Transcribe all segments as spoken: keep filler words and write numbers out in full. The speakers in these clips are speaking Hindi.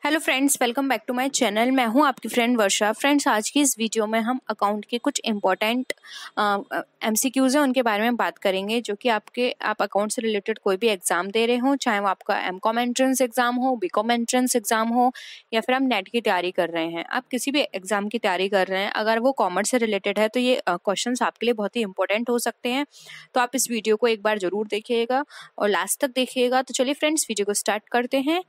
Hello friends, welcome back to my channel. मैं हूं आपकी फ्रेंड वर्षा। फ्रेंड्स, आज की इस वीडियो में हम अकाउंट के कुछ इंपॉर्टेंट एमसीक्यूज हैं उनके बारे में बात करेंगे, जो कि आपके आप अकाउंट से रिलेटेड कोई भी एग्जाम दे रहे हो, चाहे वो आपका एमकॉम एंट्रेंस एग्जाम हो, बीकॉम एंट्रेंस एग्जाम हो, या फिर आप नेट की तैयारी कर रहे हैं। आप किसी भी एग्जाम की तैयारी कर रहे हैं, अगर वो कॉमर्स से रिलेटेड है तो ये क्वेश्चन आपके लिए बहुत ही इंपॉर्टेंट हो सकते हैं। तो आप इस वीडियो को एक बार जरूर देखिएगा और लास्ट तक देखिएगा। तो चलिए फ्रेंड्स, वीडियो को स्टार्ट करते हैं।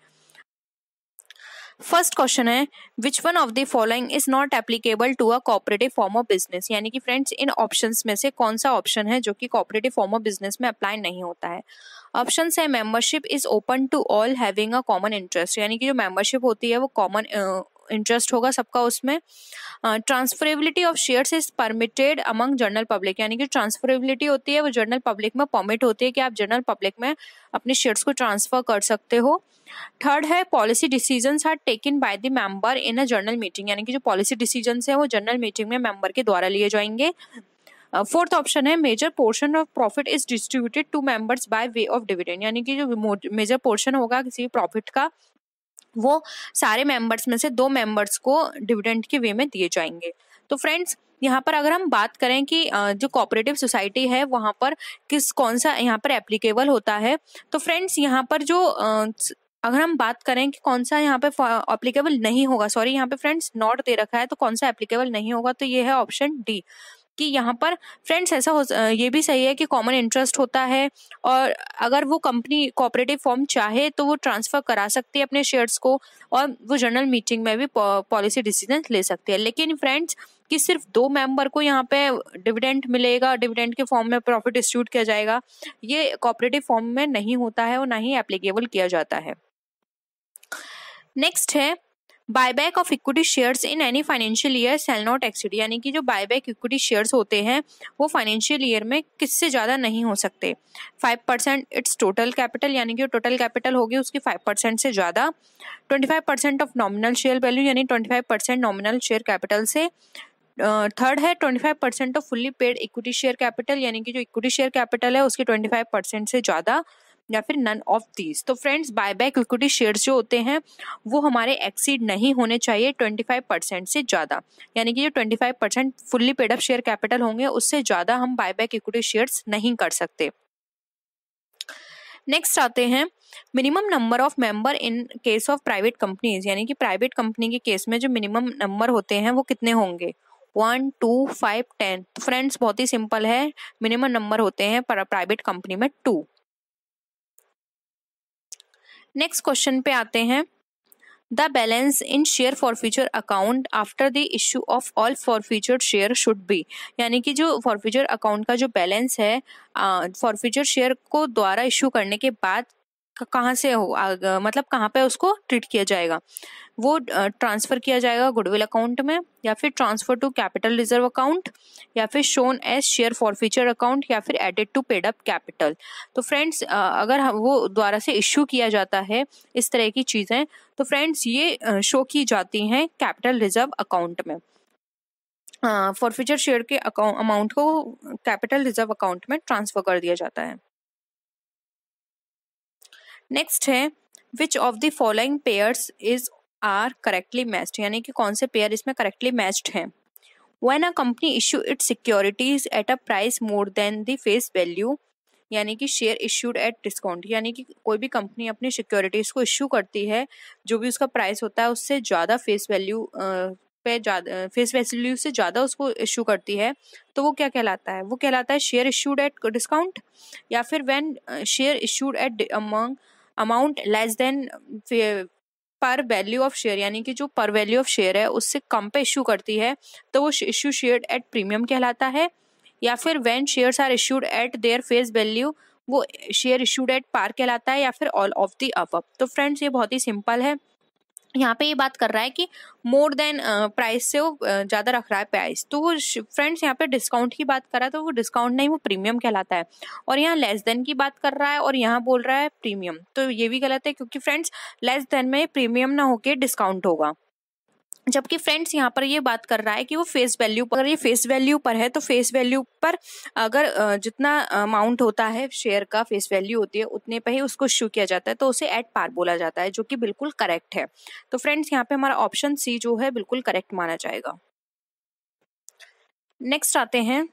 फर्स्ट क्वेश्चन है, which one of the following is not applicable to a cooperative form of business. यानी कि फ्रेंड्स, इन ऑप्शंस में से कौन सा ऑप्शन है जो कि कोऑपरेटिव फॉर्म ऑफ बिजनेस में अप्लाई नहीं होता है। ऑप्शन है, membership is open to all having a common interest. यानी कि जो मेंबरशिप होती है वो कॉमन इंटरेस्ट होगा सबका उसमें। Transferability of shares is permitted among general public. यानी कि ट्रांसफरेबिलिटी होती है वो जनरल पब्लिक में परमिट होती है कि आप जनरल पब्लिक में अपने शेयर्स को ट्रांसफर कर सकते हो। थर्ड है, policy decisions are taken by the member in a general meeting. यानी कि जो पॉलिसी डिसीजंस है वो जनरल मीटिंग में मेंबर के द्वारा लिए जाएंगे। फोर्थ ऑप्शन है, major portion of profit is distributed to members by way of dividend. यानी कि जो मेजर पोर्शन होगा किसी प्रॉफिट का वो सारे मेंबर्स में से दो मेंबर्स को डिविडेंड के वे में दिए जाएंगे। तो फ्रेंड्स, यहाँ पर अगर हम बात करें कि जो कोऑपरेटिव सोसाइटी है वहां पर किस कौन सा यहाँ पर एप्लीकेबल होता है, तो फ्रेंड्स यहाँ पर जो अगर हम बात करें कि कौन सा यहाँ पे एप्लीकेबल नहीं होगा, सॉरी यहाँ पे फ्रेंड्स नॉट दे रखा है, तो कौन सा एप्लीकेबल नहीं होगा, तो ये है ऑप्शन डी कि यहाँ पर फ्रेंड्स ऐसा हो, ये भी सही है कि कॉमन इंटरेस्ट होता है और अगर वो कंपनी कोऑपरेटिव फॉर्म चाहे तो वो ट्रांसफर करा सकती है अपने शेयर्स को और वो जनरल मीटिंग में भी पॉलिसी डिसीजन ले सकती है। लेकिन फ्रेंड्स, कि सिर्फ दो मेंबर को यहाँ पे डिविडेंड मिलेगा, डिविडेंड के फॉर्म में प्रॉफिट डिस्ट्रीब्यूट किया जाएगा, ये कोऑपरेटिव फॉर्म में नहीं होता है और ना ही एप्लीकेबल किया जाता है। नेक्स्ट है, buyback of equity shares in any financial year shall not exceed. यानी कि जो बायबैक इक्विटी शेयर्स होते हैं वो फाइनेंशियल ईयर में किससे ज्यादा नहीं हो सकते। Five percent its total capital, यानी कि टोटल कैपिटल होगी उसकी फाइव परसेंट से ज्यादा। Twenty five percent of nominal share value, यानी twenty five percent nominal share capital से। थर्ड uh, है twenty five percent of fully paid equity share capital, यानी कि जो इक्विटी शेयर कैपिटल है उसके ट्वेंटी फाइव परसेंट से ज्यादा, या फिर नन ऑफ दीज। तो फ्रेंड्स, बायबैक इक्विटी शेयर्स जो होते हैं वो हमारे एक्सीड नहीं होने चाहिए ट्वेंटी फाइव परसेंट से ज्यादा। यानी कि जो twenty five percent fully paid up share capital होंगे उससे ज्यादा हम बायबैक इक्विटी शेयर्स नहीं कर सकते। नेक्स्ट आते हैं, minimum number of member in case of private companies. यानी कि प्राइवेट कंपनी के केस में जो मिनिमम नंबर होते हैं वो कितने होंगे, वन टू फाइव टेन। तो फ्रेंड्स, बहुत ही सिंपल है, मिनिमम नंबर होते हैं प्राइवेट कंपनी में टू। नेक्स्ट क्वेश्चन पे आते हैं, the balance in share for future account after the issue of all for future share should be. यानी कि जो फॉर फ्यूचर अकाउंट का जो बैलेंस है फॉर फ्यूचर शेयर को द्वारा इश्यू करने के बाद कहाँ से हो, आ, मतलब कहाँ पे उसको ट्रीट किया जाएगा, वो ट्रांसफर किया जाएगा गुडविल अकाउंट में, या फिर transfer to capital reserve account, या फिर shown as share for future account, या फिर added to paid up capital. तो फ्रेंड्स, अगर वो द्वारा से इश्यू किया जाता है इस तरह की चीजें, तो फ्रेंड्स ये शो की जाती हैं कैपिटल रिजर्व अकाउंट में। फॉर फ्यूचर शेयर के अमाउंट को कैपिटल रिजर्व अकाउंट में ट्रांसफर कर दिया जाता है। नेक्स्ट है, which of the following pairs is are correctly matched. यानी कि कौन से पेयर इसमें करेक्टली मैच्ड हैं। When a company issue its securities at a price more than the face value, यानी कि शेयर इश्यूड एट डिस्काउंट। यानी कि कोई भी कंपनी अपनी सिक्योरिटीज को इश्यू करती है जो भी उसका प्राइस होता है उससे ज्यादा फेस वैल्यू पे ज्यादा फेस वैल्यू से ज्यादा उसको इश्यू करती है, तो वो क्या कहलाता है, वो कहलाता है शेयर इश्यूड एट डिस्काउंट। या फिर when share issued at among amount less than par value of share, यानी कि जो पर वैल्यू ऑफ शेयर है उससे कम पे इश्यू करती है तो वो इश्यू शेयर एट प्रीमियम कहलाता है। या फिर when shares are issued at their face value, वो शेयर इश्यूड एट पार कहलाता है, या फिर ऑल ऑफ द अबव। तो फ्रेंड्स, ये बहुत ही सिंपल है। यहाँ पे ये बात कर रहा है कि मोर देन प्राइस से वो ज्यादा रख रहा है प्राइस, तो वो फ्रेंड्स यहाँ पे डिस्काउंट की बात कर रहा है तो वो डिस्काउंट नहीं, वो प्रीमियम कहलाता है। और यहाँ लेस देन की बात कर रहा है और यहाँ बोल रहा है प्रीमियम, तो ये भी गलत है क्योंकि फ्रेंड्स लेस देन में प्रीमियम ना होके डिस्काउंट होगा। जबकि फ्रेंड्स यहाँ पर ये बात कर रहा है कि वो फेस वैल्यू पर, अगर ये फेस वैल्यू पर है तो फेस वैल्यू पर अगर जितना अमाउंट होता है शेयर का, फेस वैल्यू होती है उतने पे ही उसको इश्यू किया जाता है, तो उसे एट पार बोला जाता है, जो कि बिल्कुल करेक्ट है। तो फ्रेंड्स यहाँ पे हमारा ऑप्शन सी जो है बिल्कुल करेक्ट माना जाएगा। नेक्स्ट आते हैं,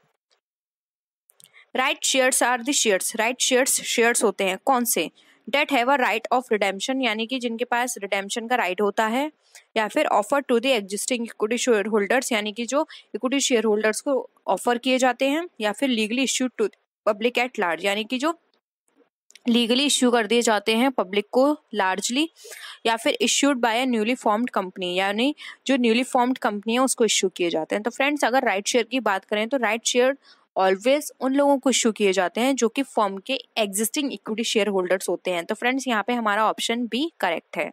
right shares are the shares. Right shares shares होते हैं कौन से? That have a right of redemption, यानी कि जिनके पास रिडेम्पशन का राइट होता है, या फिर offer to the existing equity share holders, यानी कि जो इक्विटी शेयर होल्डर्स को ऑफर किए जाते हैं, या फिर legally issued to public at large, यानी कि जो लीगली इश्यू कर दिए जाते हैं पब्लिक को लार्जली, या फिर issued by a newly formed company, यानी जो न्यूली फॉर्म्ड कंपनी है उसको इश्यू किए जाते हैं। तो फ्रेंड्स अगर राइट शेयर की बात करें तो राइट शेयर ऑलवेज उन लोगों को इश्यू किए जाते हैं जो कि फर्म के एग्जिस्टिंग इक्विटी शेयर होल्डर्स होते हैं। तो फ्रेंड्स यहाँ पे हमारा ऑप्शन बी करेक्ट है।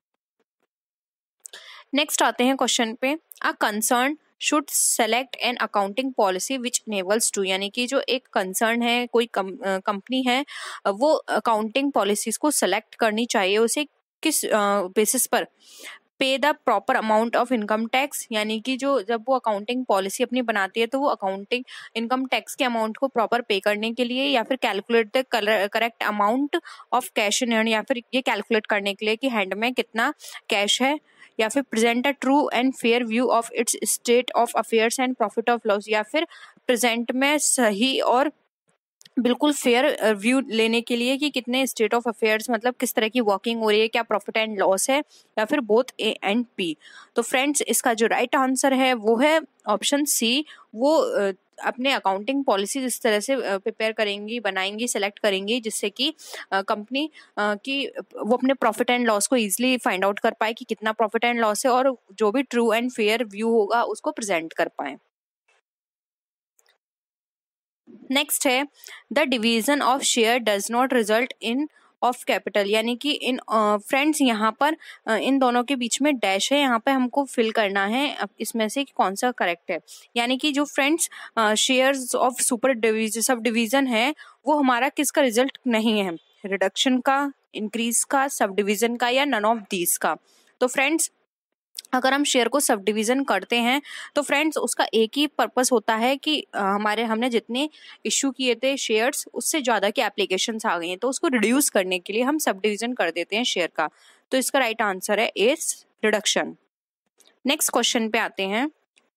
नेक्स्ट आते हैं क्वेश्चन पे, a concern should select an accounting policy which enables to, यानी कि जो एक कंसर्न है, कोई कंपनी है, वो अकाउंटिंग पॉलिसीज को सेलेक्ट करनी चाहिए, उसे किस बेसिस पर? Pay the proper amount of income tax, यानी कि जो जब वो अकाउंटिंग पॉलिसी अपनी बनाती है तो वो अकाउंटिंग इनकम टैक्स के अमाउंट को प्रॉपर पे करने के लिए, या फिर calculate the correct amount of cash in hand, या फिर ये कैलकुलेट करने के लिए कि हैंड में कितना कैश है, या फिर present a true and fair view of its state of affairs and profit of loss, या फिर प्रेजेंट में सही और बिल्कुल फेयर व्यू लेने के लिए कि कितने स्टेट ऑफ अफेयर्स, मतलब किस तरह की वर्किंग हो रही है, क्या प्रॉफिट एंड लॉस है, या फिर बोथ ए एंड बी। तो फ्रेंड्स इसका जो राइट आंसर है वो है ऑप्शन सी। वो अपने अकाउंटिंग पॉलिसी इस तरह से प्रिपेयर करेंगी, बनाएंगी, सेलेक्ट करेंगी जिससे कि कंपनी की वो अपने प्रॉफिट एंड लॉस को इजीली फाइंड आउट कर पाए कि कितना प्रॉफिट एंड लॉस है, और जो भी ट्रू एंड फेयर व्यू होगा उसको प्रेजेंट कर पाए। नेक्स्ट है, the division of share does not result in of capital, यानी कि इन फ्रेंड्स uh, यहाँ पर uh, इन दोनों के बीच में डैश है, यहाँ पे हमको फिल करना है इसमें से कौन सा करेक्ट है। यानी कि जो friends shares of super division sub division है वो हमारा किसका रिजल्ट नहीं है? रिडक्शन का, इंक्रीज का, सब डिवीजन का, या नन ऑफ दीज का। तो फ्रेंड्स अगर हम शेयर को सब डिवीजन करते हैं तो फ्रेंड्स उसका एक ही पर्पस होता है कि हमारे हमने जितने इश्यू किए थे शेयर्स उससे ज़्यादा की एप्लीकेशंस आ गई हैं, तो उसको रिड्यूस करने के लिए हम सब डिवीजन कर देते हैं शेयर का। तो इसका राइट आंसर है ए, रिडक्शन। नेक्स्ट क्वेश्चन पे आते हैं,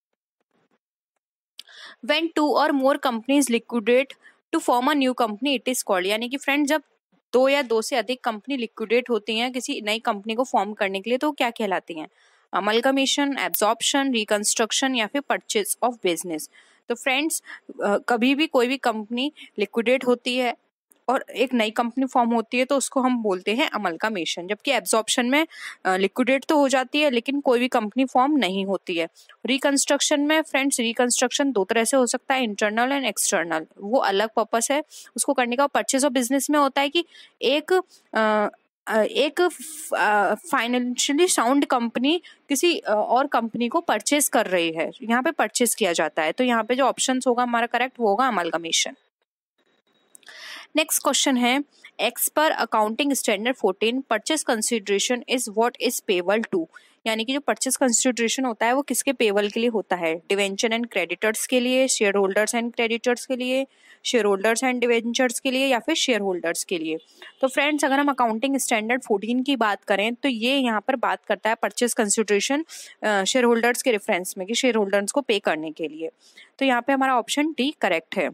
व्हेन टू और more companies liquidate to form a new company it is called, यानी कि फ्रेंड्स जब दो या दो से अधिक कंपनी लिक्विडेट होती हैं किसी नई कंपनी को फॉर्म करने के लिए तो क्या कहलाती हैं? अमलगमेशन, एब्जॉर्प्शन, रिकंस्ट्रक्शन, या फिर परचेज ऑफ बिजनेस। तो फ्रेंड्स कभी भी कोई भी कंपनी लिक्विडेट होती है और एक नई कंपनी फॉर्म होती है तो उसको हम बोलते हैं अमलगमेशन, जबकि एब्जॉर्प्शन में लिक्विडेट तो हो जाती है लेकिन कोई भी कंपनी फॉर्म नहीं होती है। रिकंस्ट्रक्शन में फ्रेंड्स रिकंस्ट्रक्शन दो तरह से हो सकता है, इंटरनल एंड एक्सटर्नल, वो अलग पर्पस है उसको करने का। परचेज ऑफ बिजनेस में होता है कि एक आ, एक फाइनेंशियली साउंड कंपनी किसी और कंपनी को परचेज कर रही है, यहाँ पे परचेज किया जाता है। तो यहाँ पे जो ऑप्शन होगा हमारा करेक्ट वो होगा अमलगमेशन। नेक्स्ट क्वेश्चन है, as per accounting standard fourteen purchase consideration is what is payable to, यानी कि जो परचेज कंसिडरेशन होता है वो किसके पेबल के लिए होता है? डिवेंचर एंड क्रेडिटर्स के लिए, शेयर होल्डर्स एंड क्रेडिटर्स के लिए, शेयर होल्डर्स एंड डिवेंचर्स के लिए, या फिर शेयर होल्डर्स के लिए। तो फ्रेंड्स अगर हम अकाउंटिंग स्टैंडर्ड फोर्टीन की बात करें तो ये यहाँ पर बात करता है परचेज कंसिडरेशन शेयर होल्डर्स के रेफरेंस में कि शेयर होल्डर्स को पे करने के लिए। तो यहाँ पे हमारा ऑप्शन डी करेक्ट है।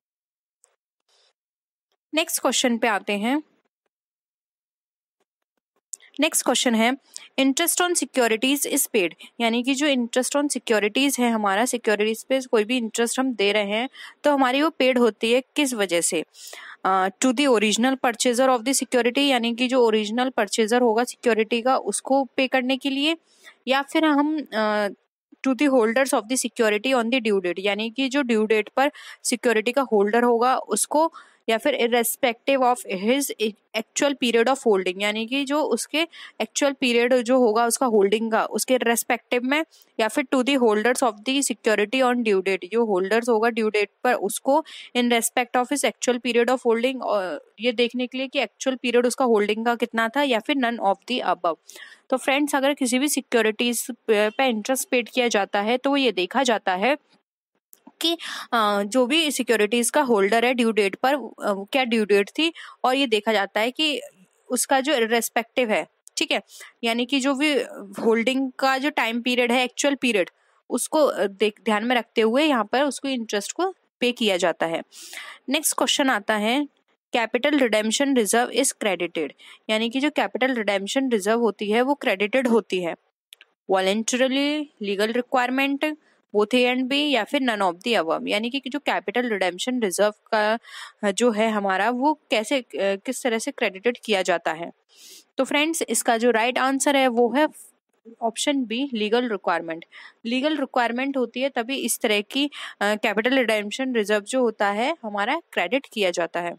नेक्स्ट क्वेश्चन पे आते हैं, नेक्स्ट क्वेश्चन है, interest on securities is paid, यानी कि जो इंटरेस्ट ऑन सिक्योरिटीज है हमारा, सिक्योरिटीज पे कोई भी इंटरेस्ट हम दे रहे हैं तो हमारी वो पेड होती है किस वजह से? To the original purchaser of the security, यानी कि जो ओरिजिनल परचेजर होगा सिक्योरिटी का उसको पे करने के लिए, या फिर हम to the holders of the security on the due date, यानी कि जो ड्यू डेट पर सिक्योरिटी का होल्डर होगा उसको या फिर irrespective of his actual period of holding, यानी कि जो उसके एक्चुअल पीरियड जो होगा उसका होल्डिंग का उसके रेस्पेक्टिव में, या फिर to the holders of the security on due date, जो होल्डर्स होगा ड्यू डेट पर उसको in respect of his actual period of holding, ये देखने के लिए कि एक्चुअल पीरियड उसका होल्डिंग का कितना था, या फिर नन ऑफ दी अबव। तो फ्रेंड्स अगर किसी भी सिक्योरिटीज पे इंटरेस्ट पेड किया जाता है तो ये देखा जाता है कि जो भी सिक्योरिटीज का होल्डर है ड्यू डेट पर क्या ड्यू डेट थी, और ये देखा जाता है कि उसका जो रेस्पेक्टिव है, ठीक है, यानी कि जो भी होल्डिंग का जो टाइम पीरियड है एक्चुअल पीरियड उसको देख ध्यान में रखते हुए यहाँ पर उसको इंटरेस्ट को पे किया जाता है। नेक्स्ट क्वेश्चन आता है capital redemption reserve is credited, यानी कि जो कैपिटल रिडेम्पशन रिजर्व होती है वो क्रेडिटेड होती है voluntarily, legal requirement, both A and B, या फिर नन ऑफ दी अबव, यानी कि जो कैपिटल रिडेम्पशन रिजर्व का जो है हमारा वो कैसे किस तरह से क्रेडिटेड किया जाता है। तो फ्रेंड्स इसका जो राइट right आंसर है वो है option B, legal requirement. Legal requirement होती है तभी इस तरह की कैपिटल रिडेम्पशन रिजर्व जो होता है हमारा क्रेडिट किया जाता है।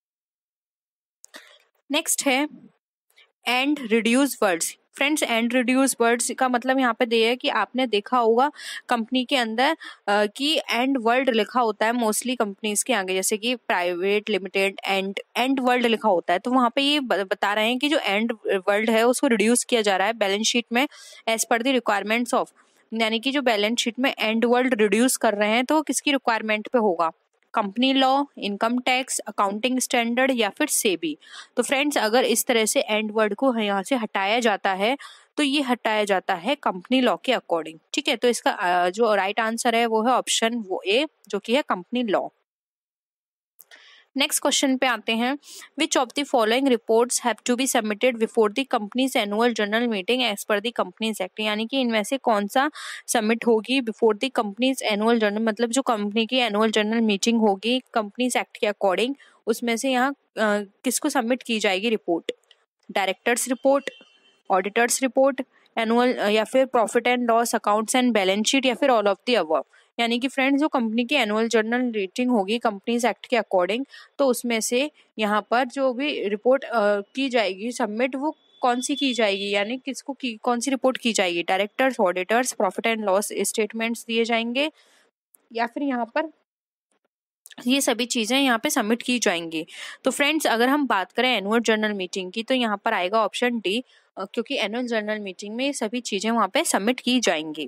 नेक्स्ट है and reduced words. Friends and reduced words का मतलब यहाँ पे दिया है कि आपने देखा होगा कंपनी के अंदर आ, कि एंड वर्ड लिखा होता है मोस्टली कंपनीज के आगे, जैसे कि private limited and and word लिखा होता है, तो वहाँ पे ये बता रहे हैं कि जो एंड वर्ड है उसको रिड्यूस किया जा रहा है बैलेंस शीट में as per the requirements of, यानी कि जो बैलेंस शीट में एंड वर्ड रिड्यूस कर रहे हैं तो किसकी रिक्वायरमेंट पे होगा, company law, income tax, accounting standard, या फिर सेबी। तो फ्रेंड्स अगर इस तरह से एंड वर्ड को यहाँ से हटाया जाता है तो ये हटाया जाता है कंपनी लॉ के अकॉर्डिंग, ठीक है। तो इसका जो राइट आंसर है वो है ऑप्शन वो ए, जो कि है कंपनी लॉ। नेक्स्ट क्वेश्चन पे आते हैं, which of the following reports have to be submitted before the companies annual general meeting as per the companies act, यानी कि इनमें से कौन सा सबमिट होगी before the companies annual general, मतलब जो कंपनी की एनुअल जनरल मीटिंग होगी कंपनीज एक्ट के अकॉर्डिंग, उसमें से यहाँ किसको सबमिट की जाएगी report, directors report, auditors report, annual या फिर profit and loss accounts and balance sheet, या फिर ऑल ऑफ द अबव। यानी कि फ्रेंड्स जो कंपनी की एनुअल जर्नल मीटिंग होगी कंपनीज एक्ट के अकॉर्डिंग, तो उसमें से यहाँ पर जो भी रिपोर्ट की जाएगी सबमिट वो कौन सी की जाएगी, यानी किसको की कौन सी रिपोर्ट की जाएगी, directors, auditors, profit and loss statements दिए जाएंगे, या फिर यहाँ पर ये सभी चीजें यहाँ पे सबमिट की जाएंगी। तो फ्रेंड्स अगर हम बात करें एनुअल जर्नल मीटिंग की तो यहाँ पर आएगा ऑप्शन डी, क्योंकि एनुअल जर्नल मीटिंग में ये सभी चीजें वहाँ पे सबमिट की जाएंगी।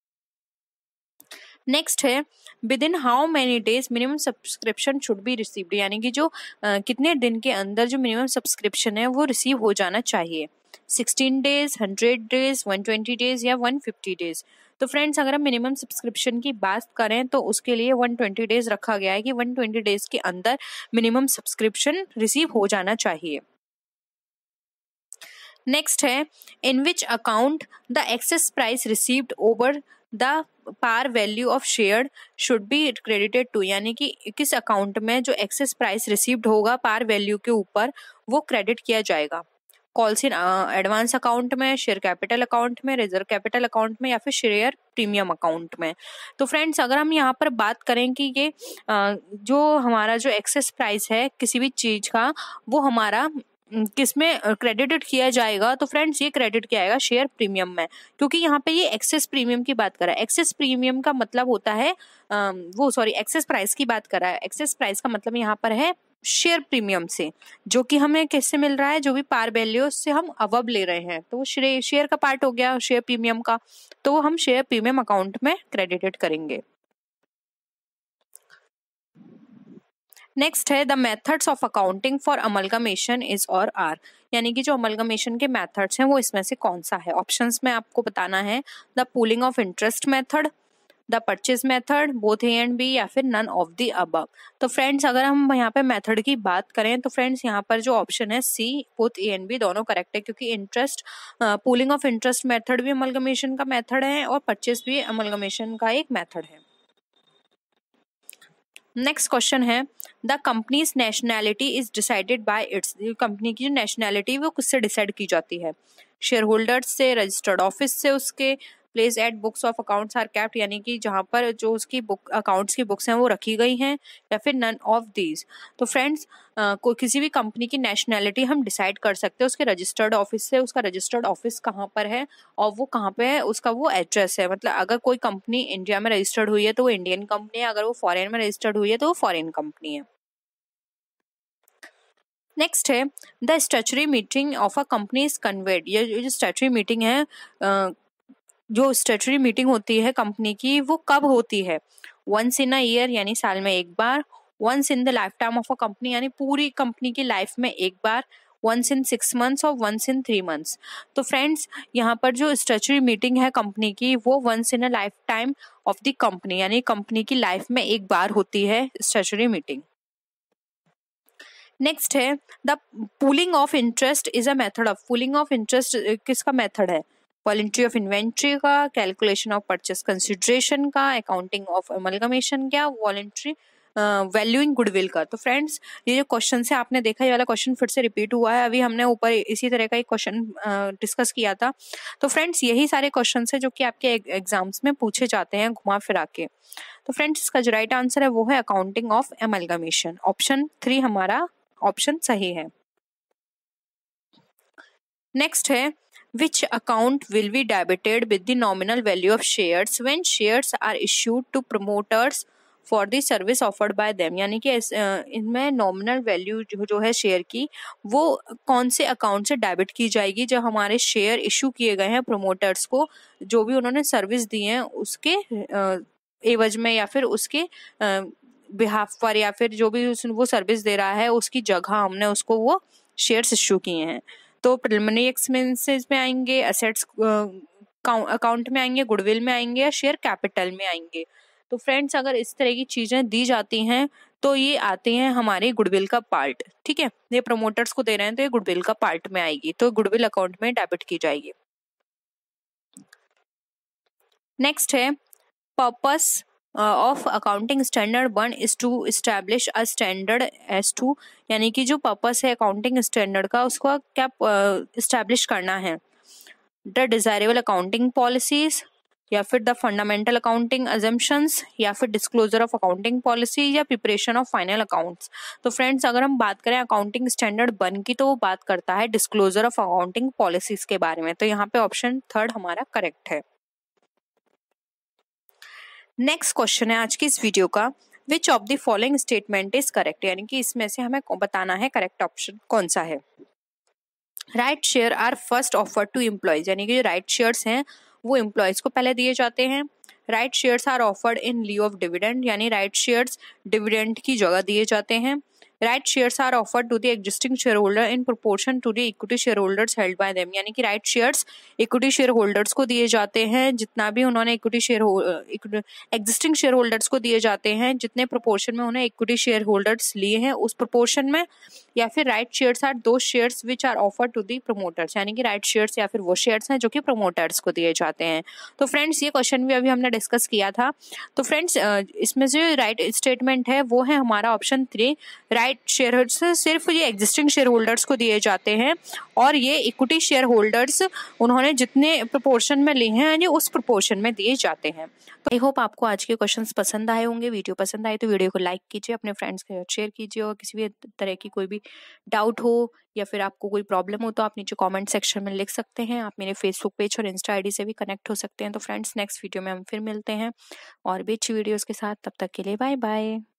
नेक्स्ट है within how many days minimum subscription should be received, यानी कि जो uh, कितने दिन के अंदर जो मिनिमम सब्सक्रिप्शन है वो रिसीव हो जाना चाहिए, sixteen days, hundred days, one twenty days या वन फिफ्टी डेज। तो फ्रेंड्स अगर हम मिनिमम सब्सक्रिप्शन की बात करें तो उसके लिए वन ट्वेंटी डेज रखा गया है कि वन ट्वेंटी डेज के अंदर मिनिमम सब्सक्रिप्शन रिसीव हो जाना चाहिए। नेक्स्ट है in which account the excess price received over the par value of share should be credited to, यानी कि किस अकाउंट में जो एक्सेस प्राइस रिसीव्ड होगा पार वैल्यू के ऊपर वो क्रेडिट किया जाएगा, कॉल्स इन एडवांस अकाउंट में, शेयर कैपिटल अकाउंट में, रिजर्व कैपिटल अकाउंट में, या फिर शेयर प्रीमियम अकाउंट में। तो फ्रेंड्स अगर हम यहाँ पर बात करें कि ये जो हमारा जो एक्सेस प्राइस है किसी भी चीज का वो हमारा किसमें क्रेडिटेड किया जाएगा, तो फ्रेंड्स ये क्रेडिट किया जाएगा शेयर प्रीमियम में, क्योंकि यहाँ पे ये एक्सेस प्रीमियम की बात कर रहा है। एक्सेस प्रीमियम का मतलब होता है आ, वो सॉरी एक्सेस प्राइस की बात कर रहा है, एक्सेस प्राइस का मतलब यहाँ पर है शेयर प्रीमियम से, जो कि हमें किससे मिल रहा है, जो भी पार वैल्यू से हम अबव ले रहे हैं, तो वो शेयर का पार्ट हो गया शेयर प्रीमियम का, तो हम शेयर प्रीमियम अकाउंट में क्रेडिटेड करेंगे। नेक्स्ट है the methods of accounting for amalgamation is और आर, यानी कि जो अमलगमेशन के मेथड्स हैं वो इसमें से कौन सा है। ऑप्शंस में आपको बताना है the pooling of interest method, the purchase method, both A and B, या फिर नन ऑफ द अबव। तो फ्रेंड्स अगर हम यहाँ पे मेथड की बात करें तो फ्रेंड्स यहाँ पर जो ऑप्शन है C, both A and B दोनों करेक्ट है, क्योंकि interest pooling of interest method भी अमलगमेशन का मेथड है और परचेज भी अमलगमेशन का एक मेथड है। नेक्स्ट क्वेश्चन है the companies nationality is decided by its, company की जो नेशनैलिटी वो किससे डिसाइड की जाती है, शेयर होल्डर्स से, रजिस्टर्ड ऑफिस से उसके, place at books of accounts are kept, यानी कि जहाँ पर जो उसकी बुक अकाउंट्स की बुक्स हैं वो रखी गई हैं, या फिर नन ऑफ दीज। तो फ्रेंड्स कोई किसी भी कंपनी की नेशनैलिटी हम डिसाइड कर सकते हैं उसके रजिस्टर्ड ऑफिस से, उसका रजिस्टर्ड ऑफिस कहाँ पर है और वो कहाँ पे है, उसका वो एड्रेस है। मतलब अगर कोई कंपनी इंडिया में रजिस्टर्ड हुई है तो वो इंडियन कंपनी है, अगर वो फॉरेन में रजिस्टर्ड हुई है तो वो फॉरेन कंपनी है। नेक्स्ट है the statutory meeting of a company is convened. ये जो स्टैट्यूटरी मीटिंग है, जो स्टैट्यूटरी मीटिंग होती है कंपनी की, वो कब होती है? वंस इन अ ईयर, यानी साल में एक बार। Once in the life time of a company, यानी पूरी कंपनी की लाइफ में एक बार। वंस इन सिक्स मंथ्स और वंस इन थ्री मंथ्स। तो फ्रेंड्स यहाँ पर जो स्टैट्यूटरी मीटिंग है कंपनी की, वो once in a life time of the company, यानी कंपनी की लाइफ में एक बार होती है स्टैट्यूटरी मीटिंग। नेक्स्ट है the pooling of interest is a method of. Pooling of interest किसका मेथड है? वॉलंटरी ऑफ इन्वेंट्री का, कैलकुलेशन ऑफ परचेस कंसिडरेशन का, अकाउंटिंग ऑफ अमलगमेशन का, वॉलंटरी वैल्यूइंग गुडविल का। तो फ्रेंड्स ये जो क्वेश्चन है आपने देखा, ये वाला क्वेश्चन फिर से रिपीट हुआ है। अभी हमने ऊपर इसी तरह का एक क्वेश्चन डिस्कस किया था। तो फ्रेंड्स यही सारे क्वेश्चन है जो कि आपके एग्जाम्स में पूछे जाते हैं घुमा फिरा के। तो फ्रेंड्स इसका जो राइट आंसर है वो है accounting of amalgamation. Option three हमारा ऑप्शन सही है। नेक्स्ट है which account will be debited with the nominal value of shares when shares are issued to promoters for the service offered by them। यानी कि इनमें नॉमिनल वैल्यू जो है शेयर की, वो कौन से अकाउंट से डेबिट की जाएगी जब हमारे शेयर इशू किए गए हैं प्रोमोटर्स को, जो भी उन्होंने सर्विस दी है उसके एवज में, या फिर उसके बिहाफ पर, या फिर जो भी वो सर्विस दे रहा है उसकी जगह हमने उसको वो शेयर्स इशू किए हैं। तो प्रिलिमिनरी एक्सपेंसेस में आएंगे, एसेट्स अकाउंट में आएंगे, गुडविल में आएंगे, या शेयर कैपिटल में आएंगे। तो फ्रेंड्स अगर इस तरह की चीजें दी जाती हैं तो ये आते हैं हमारे गुडविल का पार्ट। ठीक है, ये प्रमोटर्स को दे रहे हैं तो ये गुडविल का पार्ट में आएगी, तो गुडविल अकाउंट में डेबिट की जाएगी। नेक्स्ट है purpose of accounting standard one is to establish a standard as to, यानी कि जो पर्पस है अकाउंटिंग स्टैंडर्ड का उसको क्या इस्टेब्लिश करना है? द डिजायरेबल अकाउंटिंग पॉलिसीज, या फिर द फंडामेंटल अकाउंटिंग अजम्पशंस, या फिर डिस्क्लोजर ऑफ अकाउंटिंग पॉलिसी, या प्रिपरेशन ऑफ फाइनल अकाउंट्स। तो फ्रेंड्स अगर हम बात करें अकाउंटिंग स्टैंडर्ड वन की, तो वो बात करता है डिस्क्लोजर ऑफ अकाउंटिंग पॉलिसीज के बारे में। तो यहाँ पे ऑप्शन थर्ड हमारा करेक्ट है। नेक्स्ट क्वेश्चन है आज की इस वीडियो का, which of the following statement is correct, यानी कि इसमें से हमें बताना है करेक्ट ऑप्शन कौन सा है। Right share are first offer to employees, यानी कि जो राइट शेयर्स हैं वो एम्प्लॉयज को पहले दिए जाते हैं। Right shares are offered in lieu of dividend, यानी राइट शेयर्स डिविडेंड की जगह दिए जाते हैं। Right shares are offered to the existing share holder in proportion to the equity share holders held by them, यानी कि right shares equity share holders को दिए जाते हैं, जितना भी उन्होंने equity share existing share holders को दिए जाते हैं, जितने प्रोपोर्शन में उन्हें इक्विटी शेयर होल्डर्स लिए हैं उस प्रोपोर्शन में। या फिर right shares are those shares which are offered to the promoters, यानी कि राइट शेयर्स या फिर वो शेयर्स हैं जो कि प्रमोटर्स को दिए जाते हैं। तो फ्रेंड्स ये क्वेश्चन भी अभी हमने डिस्कस किया था। तो फ्रेंड्स इसमें जो राइट स्टेटमेंट है वो है हमारा ऑप्शन थ्री। राइट शेयर्स सिर्फ ये एग्जिस्टिंग शेयर होल्डर्स को दिए जाते हैं, और ये इक्विटी शेयर होल्डर्स उन्होंने जितने प्रोपोर्शन में लिए हैं ये उस प्रोपोर्शन में दिए जाते हैं। तो आई होप आपको आज के क्वेश्चंस पसंद आए होंगे। वीडियो पसंद आए तो वीडियो को लाइक कीजिए, अपने फ्रेंड्स के साथ शेयर कीजिए, और किसी भी तरह की कोई भी डाउट हो या फिर आपको कोई प्रॉब्लम हो तो आप नीचे कमेंट सेक्शन में लिख सकते हैं। आप मेरे फेसबुक पेज और इंस्टा आईडी से भी कनेक्ट हो सकते हैं। तो फ्रेंड्स नेक्स्ट वीडियो में हम फिर मिलते हैं और भी अच्छी वीडियोस के साथ। तब तक के लिए बाय बाय।